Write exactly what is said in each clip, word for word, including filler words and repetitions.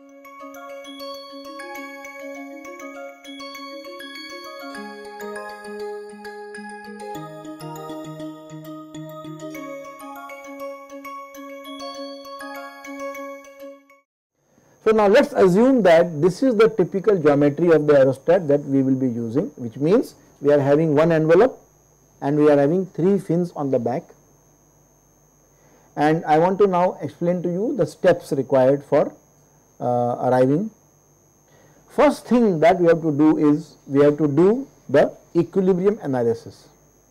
So now let us assume that this is the typical geometry of the aerostat that we will be using, which means we are having one envelope and we are having three fins on the back. And I want to now explain to you the steps required for uh, arriving. First thing that we have to do is we have to do the equilibrium analysis,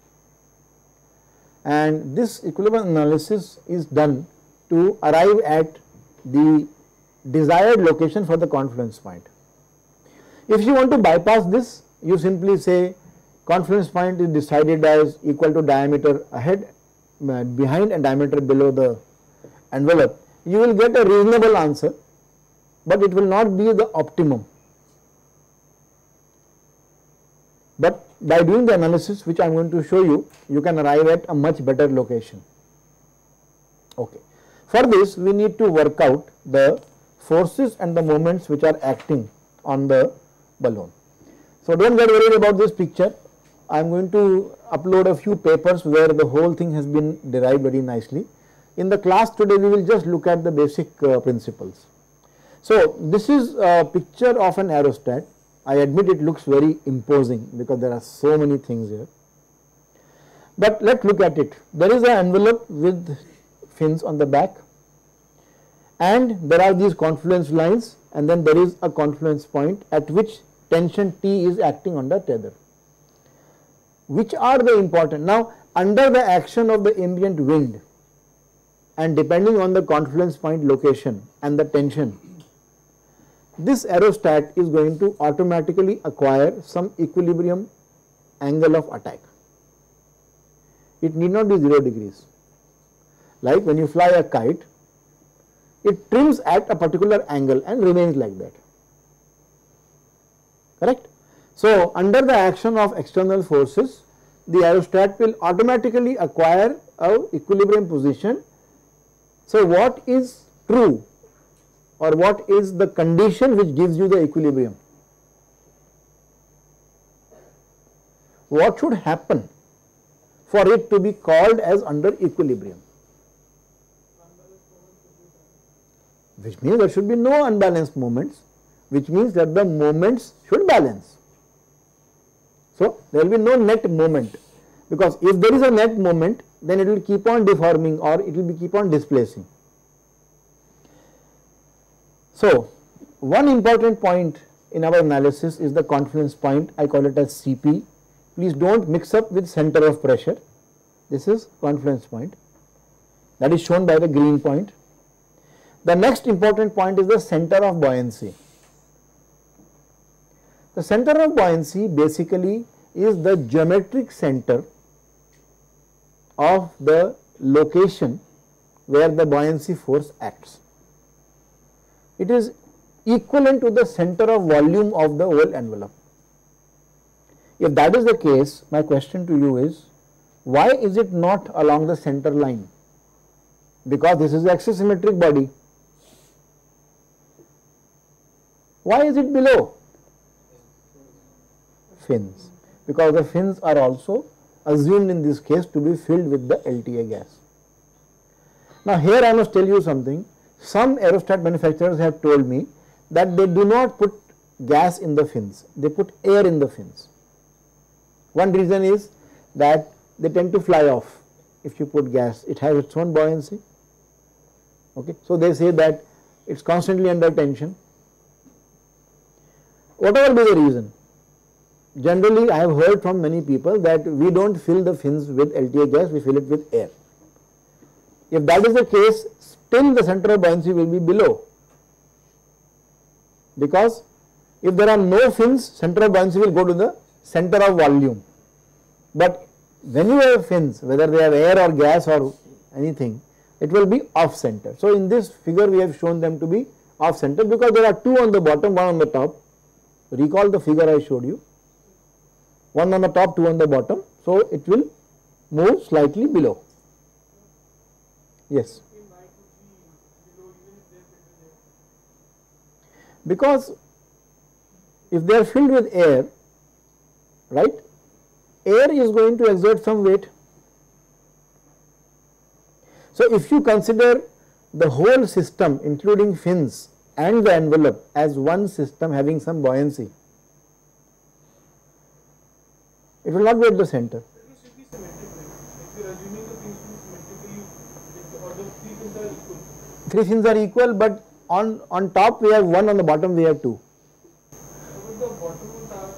and this equilibrium analysis is done to arrive at the desired location for the confluence point. If you want to bypass this, you simply say confluence point is decided as equal to diameter ahead, uh, behind and diameter below the envelope. You will get a reasonable answer, but it will not be the optimum. But by doing the analysis which I am going to show you, you can arrive at a much better location. Okay. For this, we need to work out the forces and the moments which are acting on the balloon. So don't get worried about this picture. I am going to upload a few papers where the whole thing has been derived very nicely. In the class today, we will just look at the basic uh, principles. So this is a picture of an aerostat. I admit it looks very imposing because there are so many things here. But let us look at it. There is an envelope with fins on the back, and there are these confluence lines, and then there is a confluence point at which tension T is acting on the tether. Which are the important? Now, under the action of the ambient wind and depending on the confluence point location and the tension, this aerostat is going to automatically acquire some equilibrium angle of attack. It need not be zero degrees. Like when you fly a kite, it trims at a particular angle and remains like that. Correct? So, under the action of external forces, the aerostat will automatically acquire a equilibrium position. So, what is true, or what is the condition which gives you the equilibrium? What should happen for it to be called as under equilibrium? Which means there should be no unbalanced moments, which means that the moments should balance. So, there will be no net moment, because if there is a net moment, then it will keep on deforming or it will be keep on displacing. So, one important point in our analysis is the confluence point. I call it as C P. Please do not mix up with center of pressure. This is confluence point, that is shown by the green point. The next important point is the center of buoyancy. The center of buoyancy basically is the geometric center of the location where the buoyancy force acts. It is equivalent to the center of volume of the whole envelope. If that is the case, my question to you is, why is it not along the center line? Because this is the axisymmetric body. Why is it below? Fins. Because the fins are also assumed in this case to be filled with the L T A gas. Now here I must tell you something. Some aerostat manufacturers have told me that they do not put gas in the fins, they put air in the fins. One reason is that they tend to fly off if you put gas. It has its own buoyancy. Okay. So they say that it is constantly under tension. Whatever be the reason, generally I have heard from many people that we do not fill the fins with L T A gas, we fill it with air. If that is the case, still the center of buoyancy will be below, because if there are no fins, center of buoyancy will go to the center of volume. But when you have fins, whether they have air or gas or anything, it will be off center. So in this figure we have shown them to be off center because there are two on the bottom, one on the top. Recall the figure I showed you, one on the top, two on the bottom. So it will move slightly below. Yes. Because if they are filled with air, right, air is going to exert some weight. So, if you consider the whole system including fins and the envelope as one system having some buoyancy, it will not be at the center. It should be symmetric, right? If you are assuming the things to be symmetrically, or the three fins are equal. Three fins are equal, but on, on top we have one, on the bottom we have two. So the bottom are,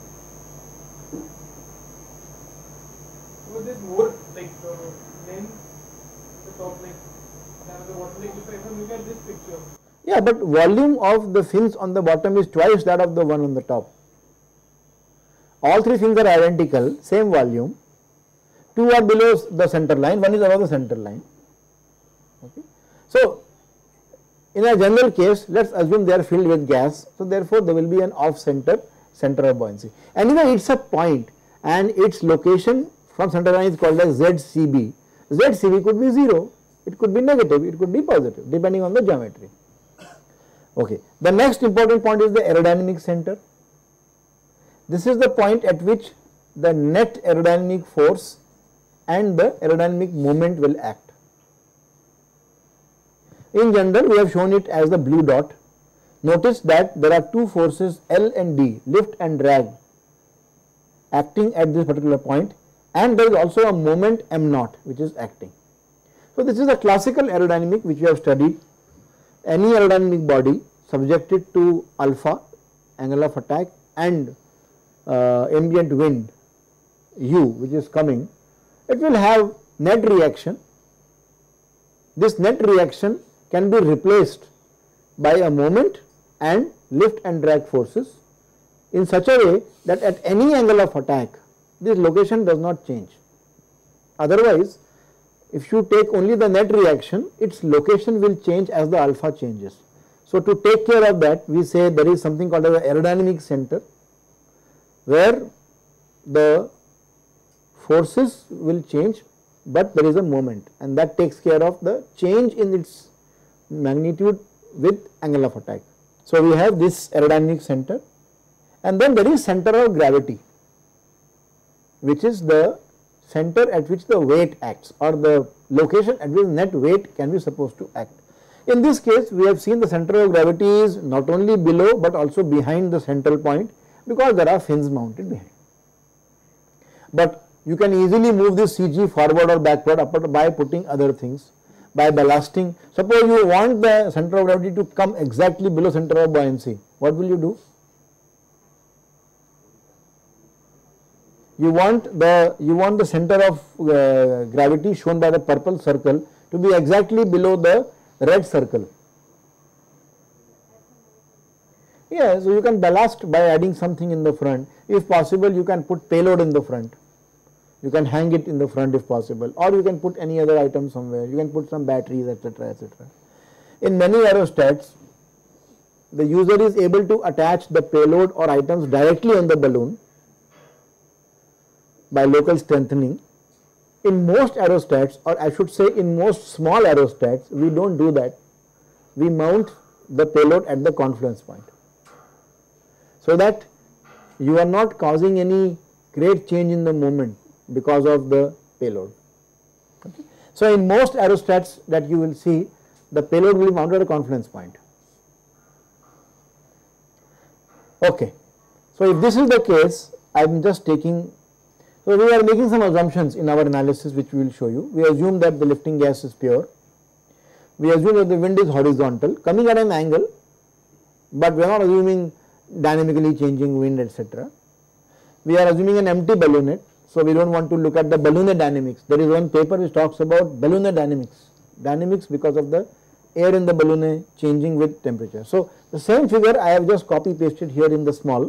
so there is more like uh, length, the top like than the bottom. Like if I, if I look at this picture. Yeah, but volume of the fins on the bottom is twice that of the one on the top. All three fins are identical, same volume. Two are below the center line, one is above the center line. Okay. So, in a general case, let us assume they are filled with gas. So, therefore, there will be an off center center of buoyancy. Anyway, it is a point and its location from center line is called as Z C B. Z C B could be zero, it could be negative, it could be positive depending on the geometry. Okay. The next important point is the aerodynamic center. This is the point at which the net aerodynamic force and the aerodynamic moment will act. In general, we have shown it as the blue dot. Notice that there are two forces L and D, lift and drag, acting at this particular point, and there is also a moment m naught which is acting. So, this is a classical aerodynamic which we have studied. Any aerodynamic body subjected to alpha, angle of attack, and uh, ambient wind u which is coming, it will have net reaction. This net reaction can be replaced by a moment and lift and drag forces in such a way that at any angle of attack this location does not change. Otherwise, if you take only the net reaction, its location will change as the alpha changes. So, to take care of that, we say there is something called as the aerodynamic center, where the forces will change, but there is a moment, and that takes care of the change in its magnitude with angle of attack. So, we have this aerodynamic center, and then there is center of gravity, which is the center at which the weight acts, or the location at which net weight can be supposed to act. In this case, we have seen the center of gravity is not only below but also behind the central point, because there are fins mounted behind. But you can easily move this C G forward or backward by putting other things, by ballasting. Suppose you want the center of gravity to come exactly below center of buoyancy, what will you do? You want the you want the center of uh, gravity shown by the purple circle to be exactly below the red circle. Yeah, so you can ballast by adding something in the front. If possible, you can put payload in the front. You can hang it in the front if possible, or you can put any other item somewhere. You can put some batteries, et cetera, et cetera. In many aerostats, the user is able to attach the payload or items directly on the balloon by local strengthening. In most aerostats, or I should say in most small aerostats, we do not do that. We mount the payload at the confluence point, so that you are not causing any great change in the moment because of the payload. Okay. So, in most aerostats that you will see, the payload will be mounted at a confluence point. Okay. So, if this is the case, I am just taking, so we are making some assumptions in our analysis which we will show you. We assume that the lifting gas is pure. We assume that the wind is horizontal, coming at an angle, but we are not assuming dynamically changing wind, et cetera. We are assuming an empty ballonnet, so we do not want to look at the ballonnet dynamics. There is one paper which talks about ballonnet dynamics, dynamics because of the air in the ballonnet changing with temperature. So, the same figure I have just copy pasted here in the small.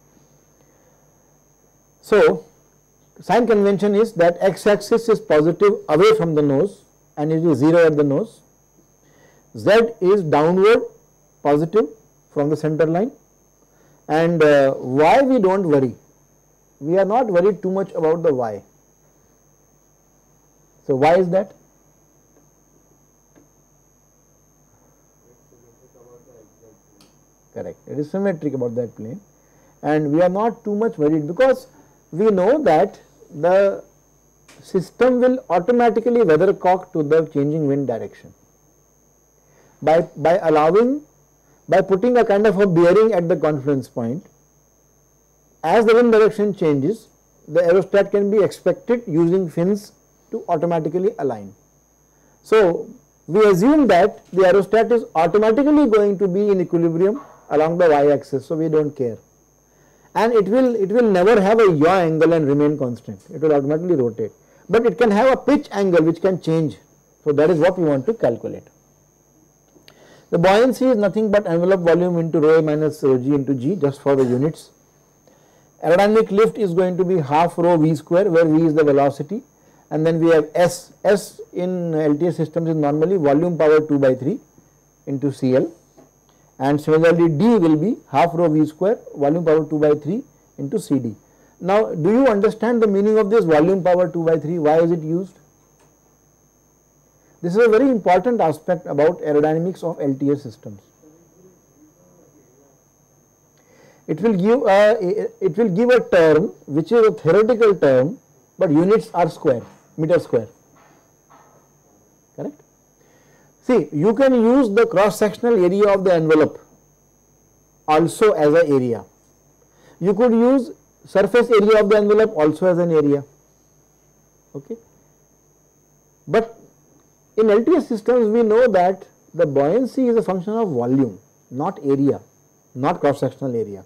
So, sign convention is that x axis is positive away from the nose and it is zero at the nose, z is downward positive from the center line, and uh, y we do not worry. We are not worried too much about the y. So, why is that? correct. It is symmetric about that plane, and we are not too much worried because we know that the system will automatically weathercock to the changing wind direction. By, by allowing, by putting a kind of a bearing at the confluence point, as the wind direction changes, the aerostat can be expected using fins to automatically align. So, we assume that the aerostat is automatically going to be in equilibrium along the y-axis, so we do not care. And it will, it will never have a yaw angle and remain constant, it will automatically rotate. But it can have a pitch angle which can change, so that is what we want to calculate. The buoyancy is nothing but envelope volume into rho a minus rho g into g, just for the units. Aerodynamic lift is going to be half rho v square, where v is the velocity, and then we have S. S in L T A systems is normally volume power two by three into C L, and similarly D will be half rho v square, volume power two by three into C D. Now, do you understand the meaning of this volume power two by three? Why is it used? This is a very important aspect about aerodynamics of L T A systems. It will give a, it will give a term which is a theoretical term, but units are square, meter square, correct? See, you can use the cross sectional area of the envelope also as an area. You could use surface area of the envelope also as an area, okay? But in L T A systems we know that the buoyancy is a function of volume, not area, not cross sectional area.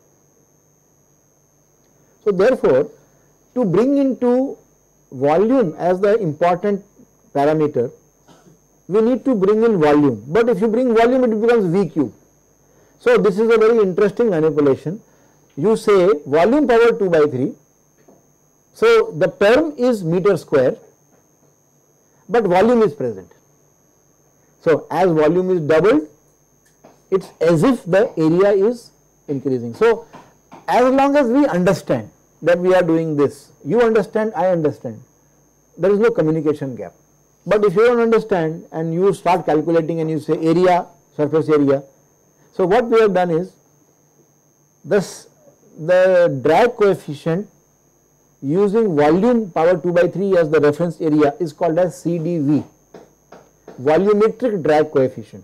So therefore, to bring into volume as the important parameter, we need to bring in volume, but if you bring volume it becomes V cube. So this is a very interesting manipulation. You say volume power two by three, so the term is meter square, but volume is present. So as volume is doubled, it is as if the area is increasing. So as long as we understand that we are doing this, you understand, I understand, there is no communication gap. But if you don't understand and you start calculating and you say area, surface area, so what we have done is this, the drag coefficient using volume power two by three as the reference area is called as C D V, volumetric drag coefficient.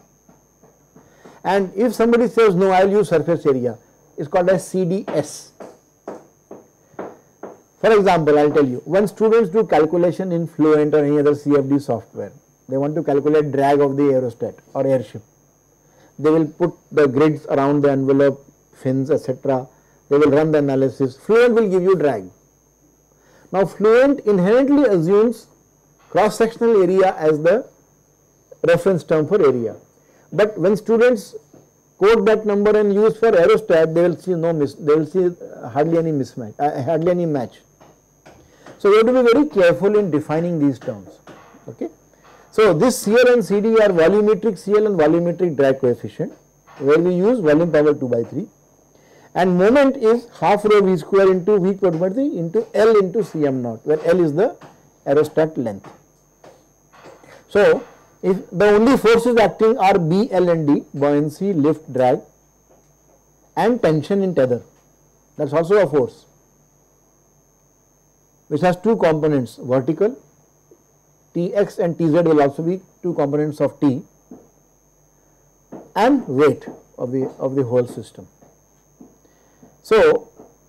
And if somebody says no, I will use surface area, it is called as C D S. For example, I will tell you, when students do calculation in Fluent or any other C F D software, they want to calculate drag of the aerostat or airship. They will put the grids around the envelope, fins, et cetera. They will run the analysis. Fluent will give you drag. Now, Fluent inherently assumes cross-sectional area as the reference term for area. But when students quote that number and use for aerostat, they will see no miss, they will see hardly any mismatch, uh, hardly any match. So you have to be very careful in defining these terms. Okay. So this C L and C D are volumetric C L and volumetric drag coefficient, where we use volume power two by three, and moment is half rho v square into v power two by three into L into C M naught, where L is the aerostat length. So if the only forces acting are B, L and D, buoyancy, lift, drag, and tension in tether, that is also a force which has two components, vertical, T x and T z will also be two components of T, and weight of the, of the whole system. So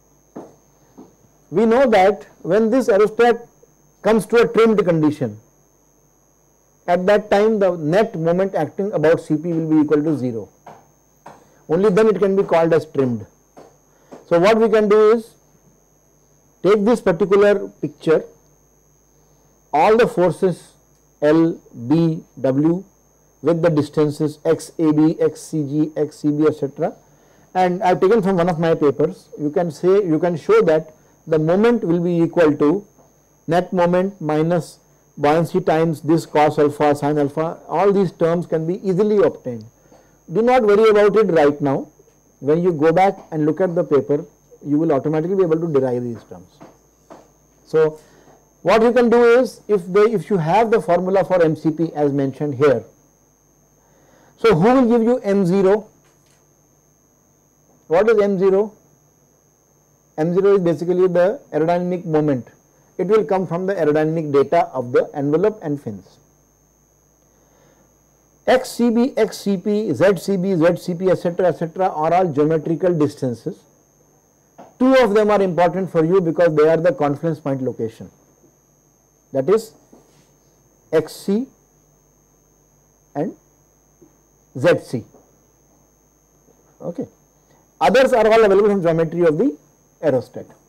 we know that when this aerostat comes to a trimmed condition, at that time the net moment acting about C P will be equal to zero. Only then it can be called as trimmed. So what we can do is take this particular picture, all the forces L, B, W with the distances x A B, x C G, x C B, et cetera, and I have taken from one of my papers. You can say, you can show that the moment will be equal to net moment minus buoyancy times this cos alpha, sin alpha. All these terms can be easily obtained. Do not worry about it right now. When you go back and look at the paper, you will automatically be able to derive these terms. So what you can do is, if they, if you have the formula for M C P as mentioned here, so who will give you M zero? What is m zero? m zero is basically the aerodynamic moment. It will come from the aerodynamic data of the envelope and fins. X C B, X C P, Z C B, Z C P, etc., etc. are all geometrical distances. Two of them are important for you because they are the confluence point location. That is X C and Z C. Okay. Others are all available from geometry of the aerostat.